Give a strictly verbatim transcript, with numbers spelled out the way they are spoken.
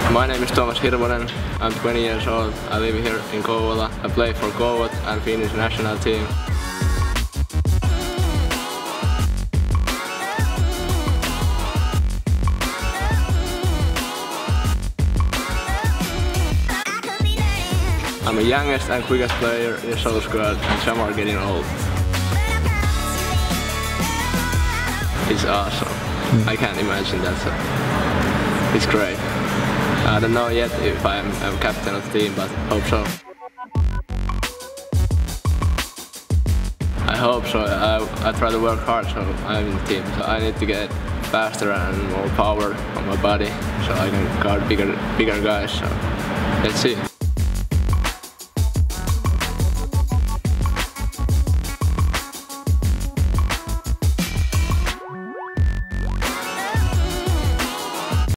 My name is Tuomas Hirvonen. I'm twenty years old. I live here in Kouvola. I play for Kouvola and Finnish national team. I'm the youngest and quickest player in the Soul squad, and some are getting old. It's awesome. Mm. I can't imagine that. So it's great. I don't know yet if I'm, I'm captain of the team, but hope so. I hope so. I, I try to work hard, so I'm in the team. So I need to get faster and more power on my body, so I can guard bigger, bigger guys. So let's see.